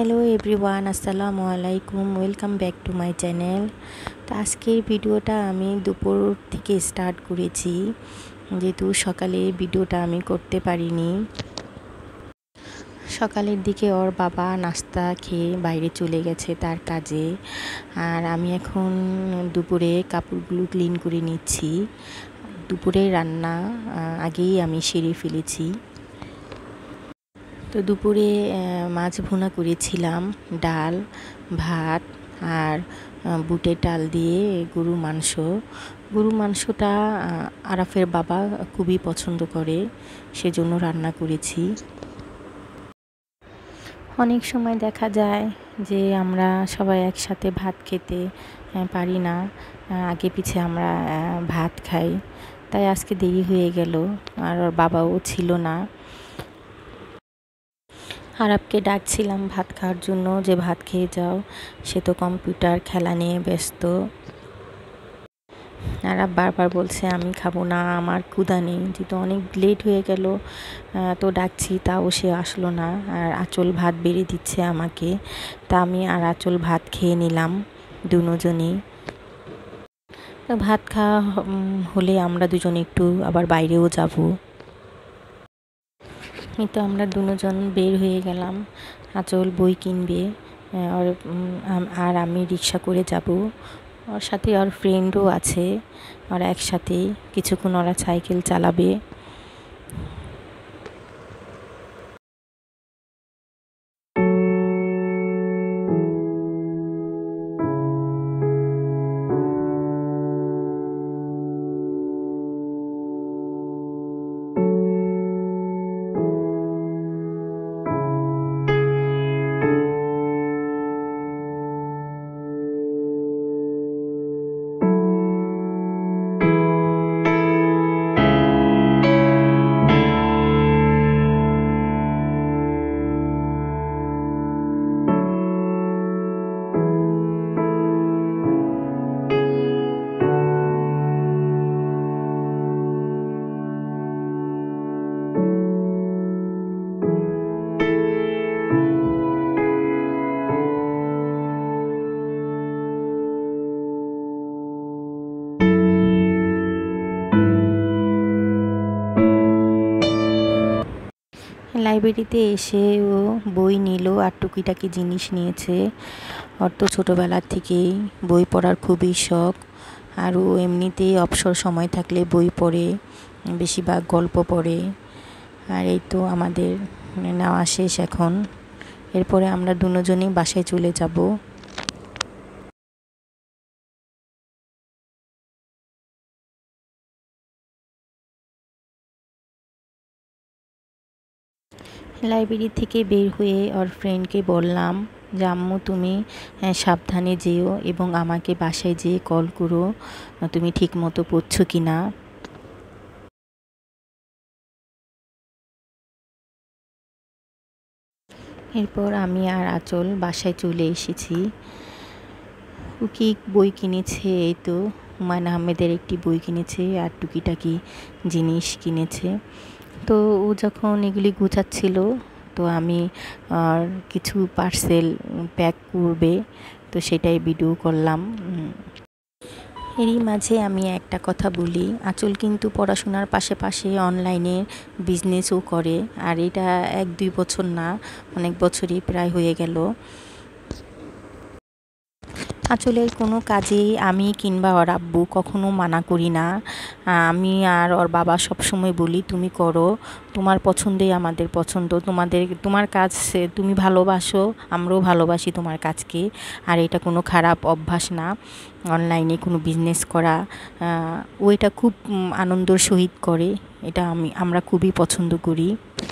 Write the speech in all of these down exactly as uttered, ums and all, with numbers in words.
Hello everyone, আসসালামু আলাইকুম। Welcome back to my channel. তো আজকের ভিডিওটা আমি দুপুর থেকে স্টার্ট করেছি, যেহেতু সকালে ভিডিওটা আমি করতে পারিনি। সকালের দিকে ওর বাবা নাস্তা খেয়ে বাইরে চলে গেছে তার কাজে, আর আমি এখন দুপুরে কাপড়গুলো ক্লিন করে নিচ্ছি। দুপুরে রান্না আগেই আমি সেরে ফেলেছি। তো দুপুরে মাছ ভুনা করেছিলাম, ডাল, ভাত আর বুটের ডাল দিয়ে গরু মাংস। গরু মাংসটা আরাফের বাবা খুবই পছন্দ করে, সেজন্য রান্না করেছি। অনেক সময় দেখা যায় যে আমরা সবাই একসাথে ভাত খেতে পারি না, আগে পিছে আমরা ভাত খাই। তাই আজকে দেরি হয়ে গেল, আর ওর বাবাও ছিল না। আরাবকে ডাকছিলাম ভাত খাওয়ার জন্য, যে ভাত খেয়ে যাও, সে তো কম্পিউটার খেলা নিয়ে ব্যস্ত। আরাব বারবার বলছে আমি খাবো না, আমার ক্ষুধা নেই। যেহেতু অনেক লেট হয়ে গেল, তো ডাকছি তাও সে আসলো না। আর আঁচল ভাত বেড়ে দিচ্ছে আমাকে, তা আমি আর আঁচল ভাত খেয়ে নিলাম দুজনেই। ভাত খাওয়া হলে আমরা দুজনে একটু আবার বাইরেও যাব। তো আমরা দুজন বের হয়ে গেলাম। আঁচল বই কিনবে, আর আর আমি রিক্সা করে যাব। ওর সাথে ওর ফ্রেন্ডও আছে, ওরা একসাথে কিছুক্ষণ ওরা সাইকেল চালাবে। লাইব্রেরিতে এসে ও বই নিল আর টুকিটাকি জিনিস নিয়েছে। ওর তো ছোটোবেলার থেকেই বই পড়ার খুবই শখ, আর ও এমনিতেই অবসর সময় থাকলে বই পড়ে, বেশিরভাগ গল্প পড়ে। আর এই তো আমাদের নেওয়া শেষ এখন। এরপরে আমরা দুজনেই বাসায় চলে যাব। লাইব্রেরি থেকে বের হয়ে ওর ফ্রেন্ডকে বললাম যে আম্মু তুমি সাবধানে যেও এবং আমাকে বাসায় যেয়ে কল করো, তুমি ঠিক মতো পড়ছো কি না। এরপর আমি আর আঁচল বাসায় চলে এসেছি। ও কি বই কিনেছে, এই তো হুমায়ুন আহমেদের একটি বই কিনেছে আর টুকিটাকি জিনিস কিনেছে। তো ও যখন এগুলি গুছাচ্ছিল, তো আমি আর কিছু পার্সেল প্যাক করবে, তো সেটাই ভিডিও করলাম। এরই মাঝে আমি একটা কথা বলি, আঁচল কিন্তু পড়াশোনার পাশাপাশি অনলাইনে বিজনেসও করে, আর এটা এক দুই বছর না, অনেক বছরই প্রায় হয়ে গেল। আঁচলের কোনো কাজেই আমি কিংবা ওর আব্বু কখনো মানা করি না। আমি আর ওর বাবা সবসময় বলি তুমি করো, তোমার পছন্দেই আমাদের পছন্দ, তোমাদের তোমার কাজ তুমি ভালোবাসো, আমরাও ভালোবাসি তোমার কাজকে। আর এটা কোনো খারাপ অভ্যাস না, অনলাইনে কোনো বিজনেস করা। ও এটা খুব আনন্দের সহিত করে, এটা আমি আমরা খুবই পছন্দ করি।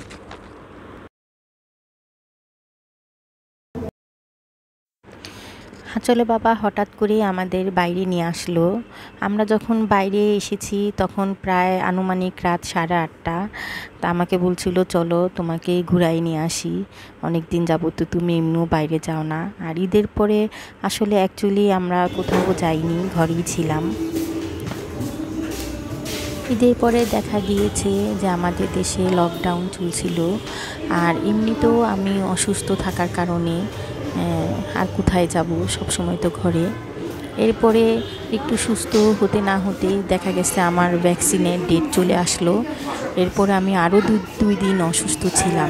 আঁচলে বাবা হঠাৎ করে আমাদের বাইরে নিয়ে আসলো। আমরা যখন বাইরে এসেছি তখন প্রায় আনুমানিক রাত সাড়ে আটটা। তা আমাকে বলছিল চলো তোমাকে ঘুরাই নিয়ে আসি, অনেক দিন যাবত তো তুমি এমনিও বাইরে যাও না। আর ঈদের পরে আসলে অ্যাকচুয়ালি আমরা কোথাও যাইনি, ঘরেই ছিলাম। ঈদের পরে দেখা গিয়েছে যে আমাদের দেশে লকডাউন চলছিল, আর এমনিতেও আমি অসুস্থ থাকার কারণে আর কোথায় যাব, সবসময় তো ঘরে। এরপরে একটু সুস্থ হতে না হতে দেখা গেছে আমার ভ্যাকসিনের ডেট চলে আসলো। এরপরে আমি আরও দুই দুই দিন অসুস্থ ছিলাম।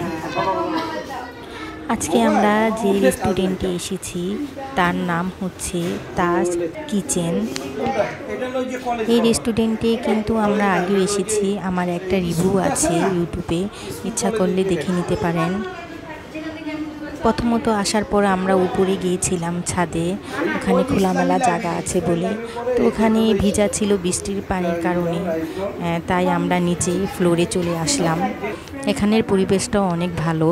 আজকে আমরা যে রেস্টুরেন্টে এসেছি তার নাম হচ্ছে তাজ কিচেন। এই রেস্টুরেন্টে কিন্তু আমরা আগেও এসেছি, আমার একটা রিভিউ আছে ইউটিউবে, ইচ্ছা করলে দেখে নিতে পারেন। প্রথমত আসার পর আমরা উপরে গিয়েছিলাম ছাদে, ওখানে খোলামেলা জায়গা আছে বলে। তো ওখানে ভিজা ছিল বৃষ্টির পানির কারণে, তাই আমরা নিচে ফ্লোরে চলে আসলাম। এখানের পরিবেশটাও অনেক ভালো।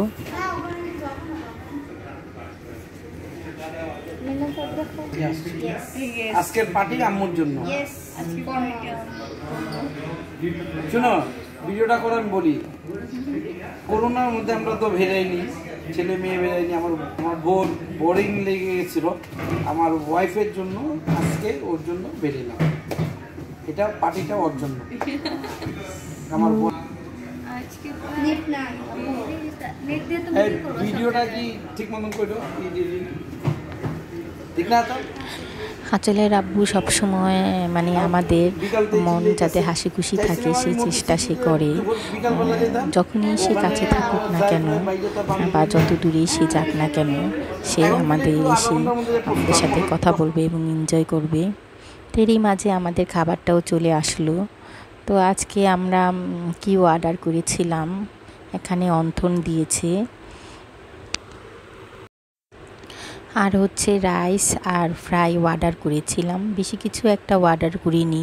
আজকের পার্টি আম্মুর জন্য। শোনো, ভিডিওটা করে আমি বলি, করোনার মধ্যে আমরা তো বেরাইনি, ছেলে মেয়ে বেরাইনি। আমার আমার বোন বোরিং লেগে গেছিল, আমার ওয়াইফের জন্য আজকে ওর জন্য বেরিলাম। এটা পার্টিটা ওর জন্য। আমার বোন ভিডিওটা কি ঠিক মতন করো, ঠিক না? তো আঁচলের আব্বু সবসময় মানে আমাদের মন যাতে হাসি খুশি থাকে সেই চেষ্টা সে করে। যখনই সে কাছে থাকুক না কেন বা যত দূরেই সে যাক না কেন, সে আমাদের এসে আমাদের সাথে কথা বলবে এবং এনজয় করবে। তো এরই মাঝে আমাদের খাবারটাও চলে আসলো। তো আজকে আমরা কি অর্ডার করেছিলাম, এখানে অন্থন দিয়েছে, আর হচ্ছে রাইস আর ফ্রাই অর্ডার করেছিলাম, বেশি কিছু একটা অর্ডার করিনি।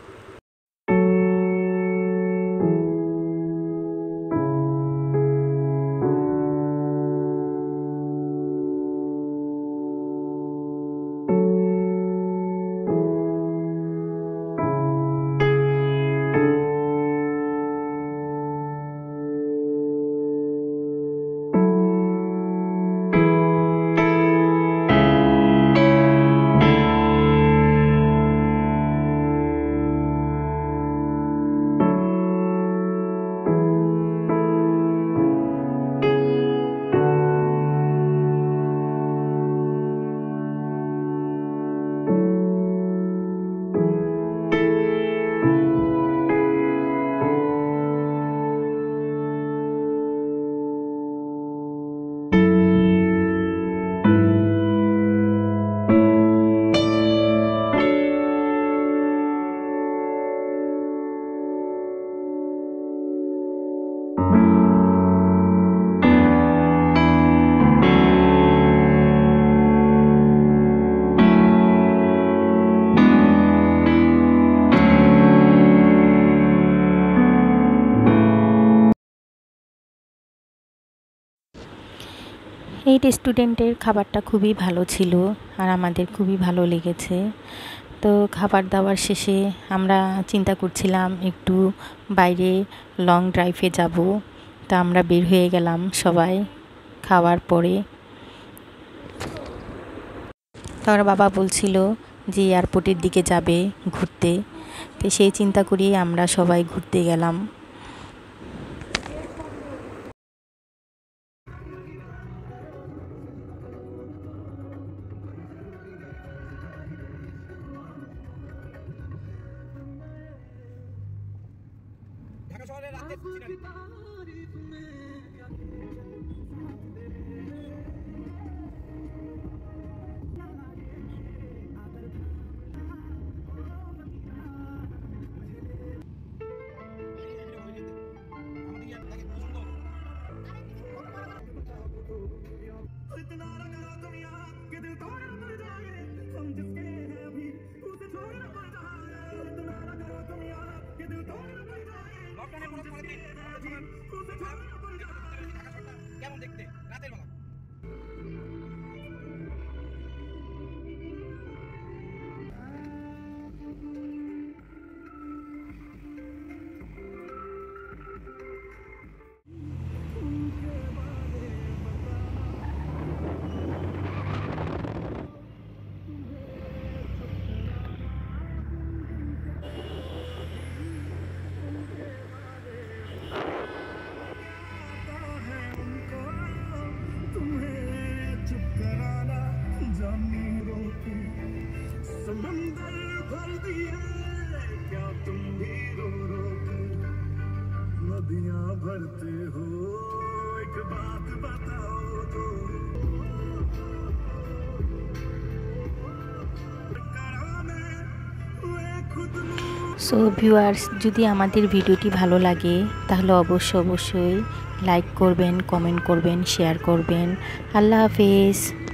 এই রেস্টুরেন্টের খাবারটা খুবই ভালো ছিল আর আমাদের খুবই ভালো লেগেছে। তো খাবার দাবার শেষে আমরা চিন্তা করছিলাম একটু বাইরে লং ড্রাইভে যাব। তা আমরা বের হয়ে গেলাম সবাই খাওয়ার পরে। তার বাবা বলছিল যে এয়ারপোর্টের দিকে যাবে ঘুরতে, তো সেই চিন্তা করেই আমরা সবাই ঘুরতে গেলাম। ঢাকা শহরের রাতের সিনারি। কেমন দেখতে রাতের বেলা? সো ভিউয়ার্স, যদি আমাদের ভিডিওটি ভালো লাগে তাহলে অবশ্যই অবশ্যই লাইক করবেন, কমেন্ট করবেন, শেয়ার করবেন। আল্লাহ হাফেজ।